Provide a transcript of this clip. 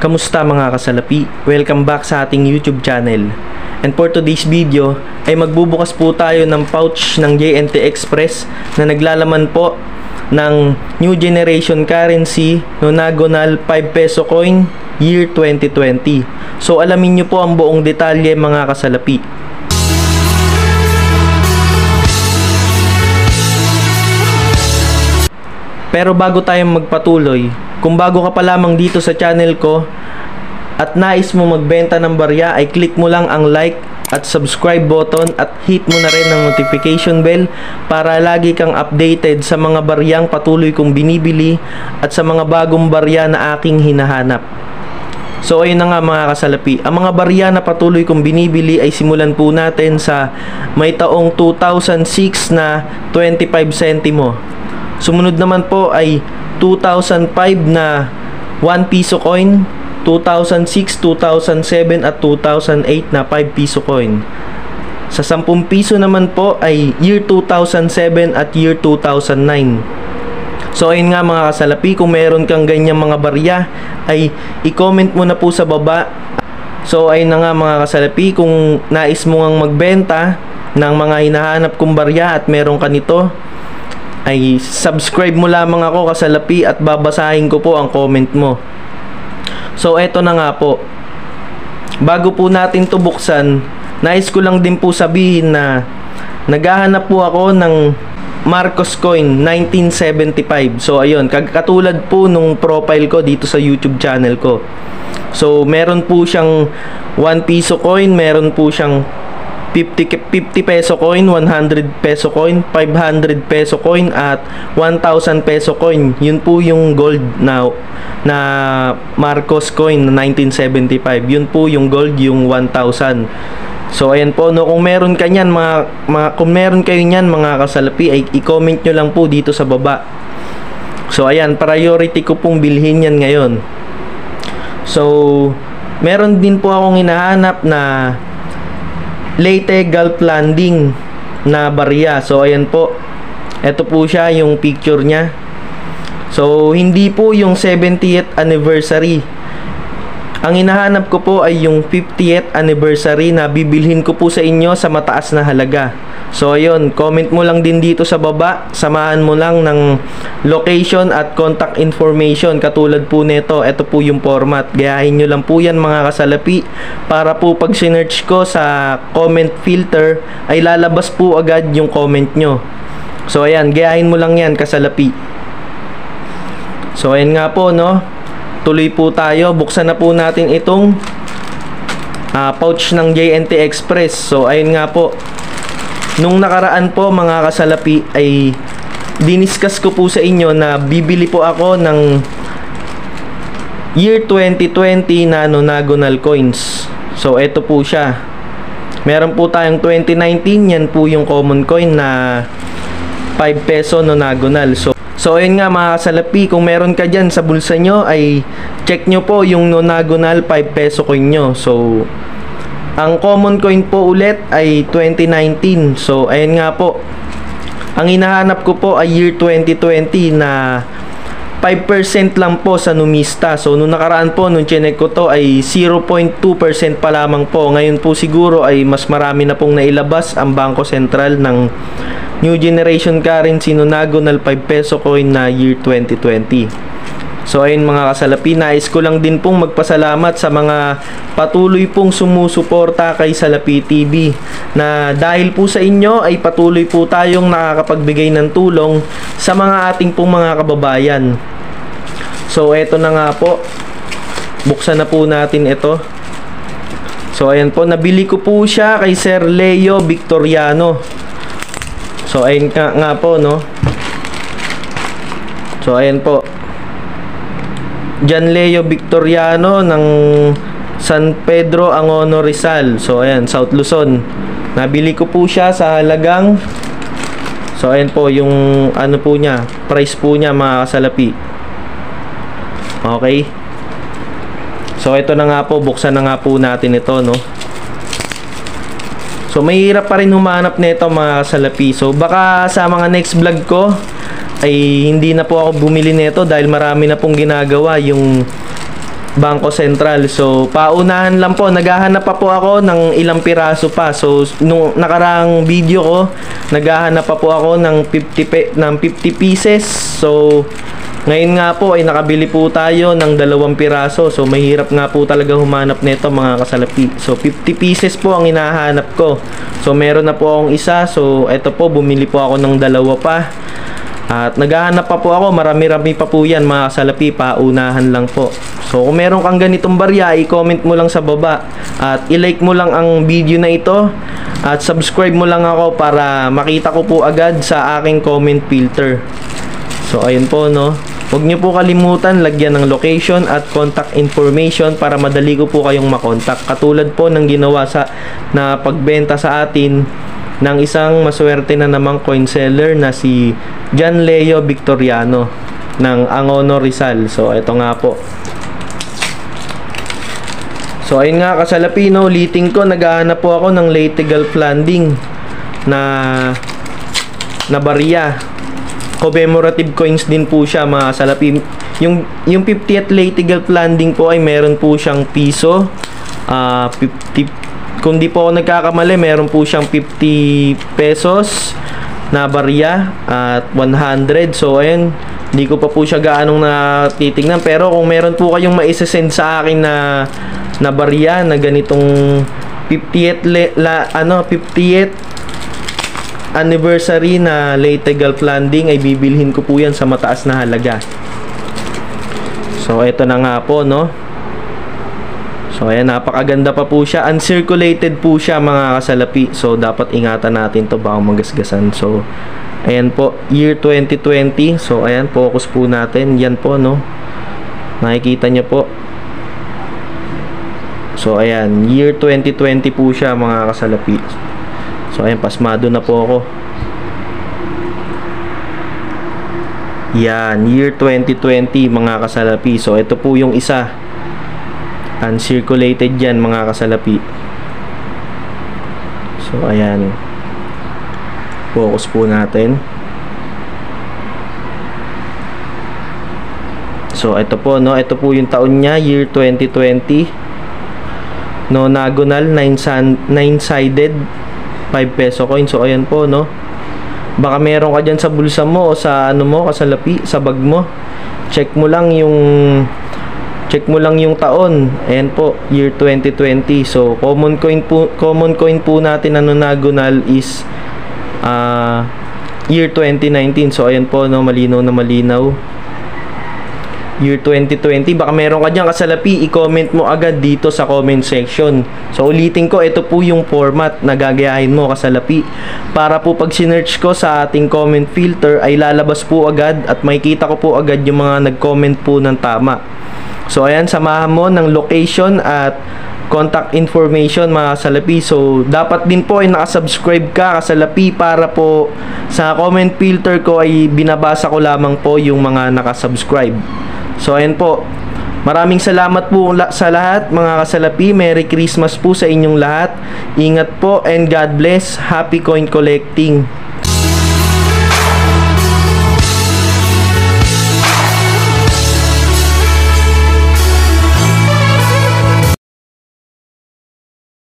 Kamusta mga kasalapi? Welcome back sa ating YouTube channel. And for today's video ay magbubukas po tayo ng pouch ng JNT Express na naglalaman po ng new generation currency nonagonal 5 peso coin year 2020. So alamin nyo po ang buong detalye mga kasalapi. Pero bago tayo magpatuloy, kung bago ka pa lamang dito sa channel ko at nais mo magbenta ng barya, ay click mo lang ang like at subscribe button at hit mo na rin ang notification bell para lagi kang updated sa mga baryang patuloy kong binibili at sa mga bagong barya na aking hinahanap. So ayun na nga mga kasalapi, ang mga barya na patuloy kong binibili ay simulan po natin sa may taong 2006 na 25 centimo. Sumunod naman po ay 2005 na 1 piso coin, 2006, 2007 at 2008 na 5 piso coin. Sa 10 piso naman po ay year 2007 at year 2009. So ayun nga mga kasalapi, kung meron kang ganyang mga barya ay i-comment mo na po sa baba. So ayun na nga mga kasalapi, kung nais mo ngang magbenta ng mga hinahanap kong barya at meron ka nito, ay subscribe mo lamang ako kasalapi at babasahin ko po ang comment mo. So eto na nga po, bago po natin to buksan, nais ko lang din po sabihin na naghahanap po ako ng Marcos coin 1975. So ayun, katulad po nung profile ko dito sa YouTube channel ko. So meron po siyang 1 piso coin, meron po siyang 50 peso coin, 100 peso coin, 500 peso coin at 1,000 peso coin. Yun po yung gold na Marcos coin na 1975. Yun po yung gold, yung 1,000. So ayan po, no, kung meron ka niyan kung meron kayo niyan mga kasalapi, ay i-comment nyo lang po dito sa baba. So ayan, priority ko pong bilhin yan ngayon. So meron din po akong hinahanap na Leyte Gulf Landing na barya. So ayan po, ito po siya yung picture nya. So hindi po yung 70th anniversary. Ang hinahanap ko po ay yung 50th anniversary na bibilhin ko po sa inyo sa mataas na halaga. So ayun, comment mo lang din dito sa baba, samahan mo lang ng location at contact information katulad po nito. Ito po yung format, gayahin nyo lang po yan mga kasalapi, para po pag sinearch ko sa comment filter ay lalabas po agad yung comment nyo. So ayan, gayahin mo lang yan kasalapi. So ayan nga po, no, tuloy po tayo, buksan na po natin itong pouch ng JNT Express. So ayun nga po, nung nakaraan po mga kasalapi ay diniscuss ko po sa inyo na bibili po ako ng year 2020 na nonagonal coins. So ito po siya. Meron po tayong 2019, yan po yung common coin na 5 peso nonagonal. So ayun nga mga kasalapi, kung meron ka dyan sa bulsa nyo ay check nyo po yung nonagonal 5 peso coin nyo. So ang common coin po ulit ay 2019. So ayun nga po, ang hinahanap ko po ay year 2020 na 5% lang po sa numista. So nung nakaraan po, nung chinek ko to ay 0.2% pa lamang po. Ngayon po siguro ay mas marami na pong nailabas ang Bangko Sentral ng new generation currency nonagonal 5 peso coin na year 2020. So ayun mga kasalapi, nais ko lang din pong magpasalamat sa mga patuloy pong sumusuporta kay Salapi TV, na dahil po sa inyo ay patuloy po tayong nakakapagbigay ng tulong sa mga ating pong mga kababayan. So eto na nga po, buksan na po natin ito. So ayan po, nabili ko po siya kay Sir Leo Victoriano. So ayun nga po, no. So ayan po, Jan Leo Victoriano ng San Pedro Angono Rizal. So ayan, South Luzon. Nabili ko po siya sa halagang, so ayan po yung ano po niya, price po niya mga kasalapi. Okay. So ito na nga po, buksan na nga po natin ito, no. So mahirap pa rin humanap nito mga kasalapi. So baka sa mga next vlog ko ay hindi na po ako bumili nito dahil marami na pong ginagawa yung Bangko Sentral. So, paunahan lang po. Naghahanap pa po ako ng ilang piraso pa. So, nung nakarang video ko, naghahanap pa po ako ng 50 pieces. So, ngayon nga po ay nakabili po tayo ng 2 piraso. So, mahirap nga po talaga humanap nito mga kasalapi. So, 50 pieces po ang hinahanap ko. So, meron na po akong isa. So, eto po, bumili po ako ng 2 pa. At naghahanap pa po ako, marami-rami pa po yan mga kasalapi, paunahan lang po. So kung meron kang ganitong barya, i-comment mo lang sa baba at i-like mo lang ang video na ito at subscribe mo lang ako para makita ko po agad sa aking comment filter. So ayun po, no. Huwag niyo po kalimutan lagyan ng location at contact information para madali ko po kayong makontak. Katulad po ng ginawa na pagbenta sa atin ng isang maswerte na namang coin seller na si John Leo Victoriano ng Angono, Rizal. So ito nga po. So ayun nga kasalapino, ulitin ko, naghahanap po ako ng Leytegal Funding na barya. Commemorative coins din po siya mga kasalapi. Yung 50th Leytegal Funding po ay meron po siyang piso, 50. Kung di po ako nagkakamali, meron po siyang 50 pesos na barya at 100. So, ayun, hindi ko pa po siya gaanong natitignan. Pero kung meron po kayong maisasend sa akin na barya na ganitong 50th anniversary na Leytegal Funding, ay bibilhin ko po yan sa mataas na halaga. So, ito na nga po, no? So ayan, napakaganda pa po siya. Uncirculated po siya mga kasalapi. So dapat ingatan natin to baka magasgasan. So ayan po, year 2020. So ayan, focus po natin. Yan po, no. Nakikita nyo po. So ayan, year 2020 po siya mga kasalapi. So ayan, pasmado na po ako. Yan, year 2020 mga kasalapi. So ito po yung isa. Uncirculated yan mga kasalapi. So ayan, focus po natin. So ito po, no, ito po yung taon niya, year 2020. Nonagonal 9-sided 5 peso coin. So ayan po, no. Baka meron ka dyan sa bulsa mo o sa ano mo, kasalapi, sa bag mo. Check mo lang yung taon. Ayan po, year 2020. So common coin po natin na nonagonal is year 2019. So ayan po, no, malinaw na malinaw. Year 2020. Baka meron ka dyan kasalapi, i-comment mo agad dito sa comment section. So ulitin ko, ito po yung format na gagayahin mo kasalapi, para po pag sinearch ko sa ating comment filter ay lalabas po agad at makikita ko po agad yung mga nag-comment po ng tama. So ayan, samahan mo ng location at contact information mga kasalapi. So dapat din po ay nakasubscribe ka kasalapi, para po sa comment filter ko ay binabasa ko lamang po yung mga nakasubscribe. So ayan po, maraming salamat po sa lahat mga kasalapi. Merry Christmas po sa inyong lahat. Ingat po and God bless. Happy coin collecting.